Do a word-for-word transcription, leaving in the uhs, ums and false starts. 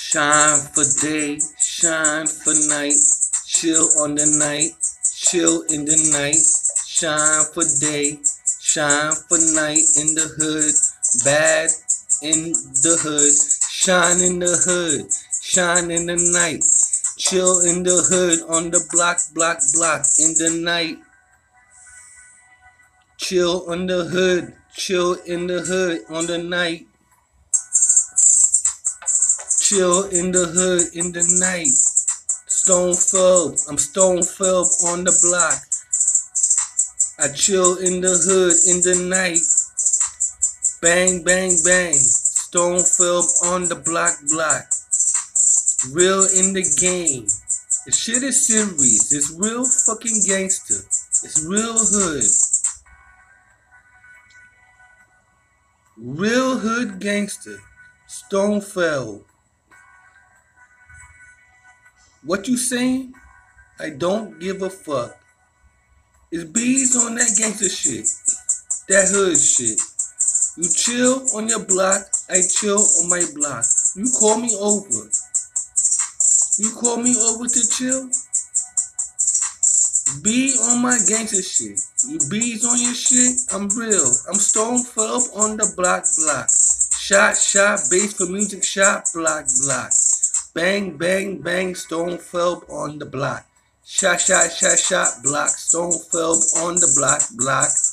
Shine for day, shine for night, chill on the night, chill in the night. Shine for day, shine for night in the hood, bad in the hood. Shine in the hood, shine in the night, chill in the hood on the block, block, block in the night. Chill on the hood, chill in the hood on the night. Chill in the hood in the night. Stone Philb, I'm Stone Philb on the block. I chill in the hood in the night. Bang, bang, bang. Stone Philb on the block, block. Real in the game. The shit is serious. It's real fucking gangster. It's real hood. Real hood gangster. Stone Philb. What you saying? I don't give a fuck. It's bees on that gangster shit. That hood shit. You chill on your block, I chill on my block. You call me over. You call me over to chill? Be on my gangster shit. You bees on your shit? I'm real. I'm Stone Philb on the block, block. Shot, shot, bass for music, shot, block, block. Bang, bang, bang, Stone Philb on the block. Shot, shot, shot, shot, block. Stone Philb on the block, block.